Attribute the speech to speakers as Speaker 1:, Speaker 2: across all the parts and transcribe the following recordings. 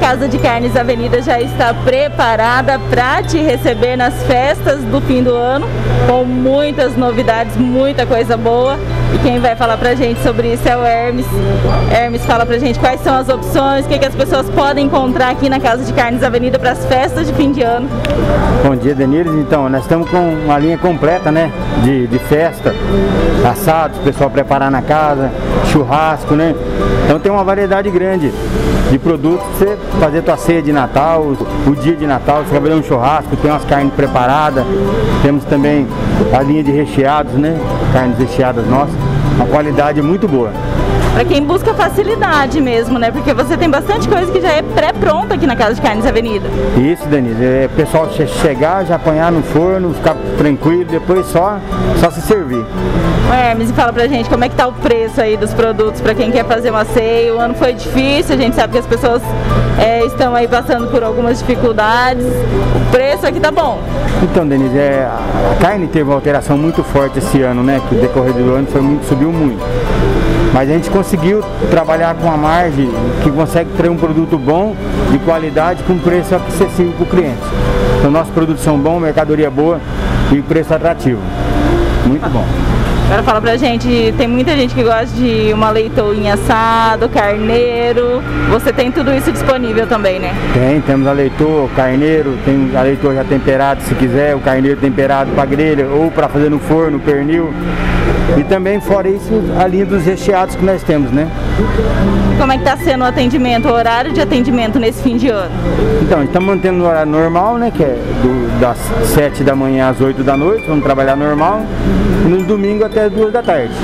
Speaker 1: Casa de Carnes Avenida já está preparada para te receber nas festas do fim do ano, com muitas novidades, muita coisa boa. E quem vai falar pra gente sobre isso é o Hermes. Hermes, fala pra gente quais são as opções, o que as pessoas podem encontrar aqui na Casa de Carnes Avenida para as festas de fim de ano.
Speaker 2: Bom dia, Denise. Então, nós estamos com uma linha completa, né, de festa, assados, o pessoal preparar na casa, churrasco, né? Então tem uma variedade grande de produtos para você fazer tua ceia de Natal, o dia de Natal, você quer fazer um churrasco, tem umas carnes preparadas, temos também a linha de recheados, né? Carnes recheadas nossas, uma qualidade muito boa.
Speaker 1: Para quem busca facilidade mesmo, né? Porque você tem bastante coisa que já é pré-pronta aqui na Casa de Carnes Avenida.
Speaker 2: Isso, Denise. É o pessoal chegar, já apanhar no forno, ficar tranquilo, depois só se servir.
Speaker 1: O Hermes, fala pra gente como é que tá o preço aí dos produtos para quem quer fazer uma ceia. O ano foi difícil, a gente sabe que as pessoas estão aí passando por algumas dificuldades. O preço aqui tá bom.
Speaker 2: Então, Denise, a carne teve uma alteração muito forte esse ano, né? Que o decorrer do ano subiu muito. Mas a gente conseguiu trabalhar com a margem que consegue ter um produto bom, de qualidade, com preço acessível para o cliente. Então nossos produtos são bons, mercadoria boa e preço atrativo. Muito bom.
Speaker 1: Agora fala pra gente, tem muita gente que gosta de uma leitoinha assado, carneiro. Você tem tudo isso disponível também, né?
Speaker 2: Temos a leitor, carneiro, tem a leitor já temperado se quiser, o carneiro temperado para grelha ou para fazer no forno, pernil. E também, fora isso, a linha dos recheados que nós temos, né?
Speaker 1: Como é que está sendo o atendimento, o horário de atendimento nesse fim de ano?
Speaker 2: Então, estamos mantendo o horário normal, né? Que é das 7 da manhã às 8 da noite, vamos trabalhar normal. E no domingo até as 2 da tarde.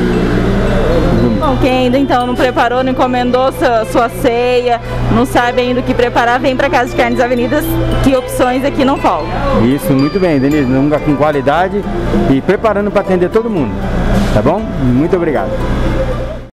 Speaker 1: Bom, quem ainda então não preparou, não encomendou sua ceia, não sabe ainda o que preparar, vem para Casa de Carnes Avenida, que opções aqui não faltam.
Speaker 2: Isso, muito bem, Denise, um lugar com qualidade e preparando para atender todo mundo, tá bom? Muito obrigado.